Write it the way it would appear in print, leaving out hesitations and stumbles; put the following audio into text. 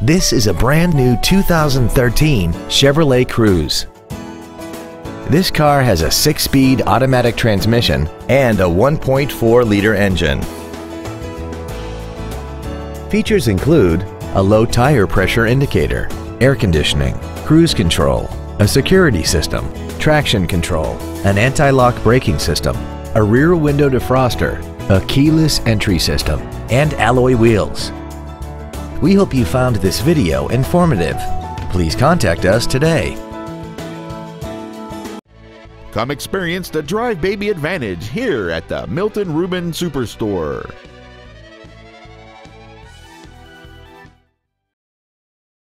This is a brand new 2013 Chevrolet Cruze. This car has a 6-speed automatic transmission and a 1.4-liter engine. Features include a low tire pressure indicator, air conditioning, cruise control, a security system, traction control, an anti-lock braking system, a rear window defroster, a keyless entry system, and alloy wheels. We hope you found this video informative. Please contact us today. Come experience the Drive Baby advantage here at the Milton Ruben Superstore.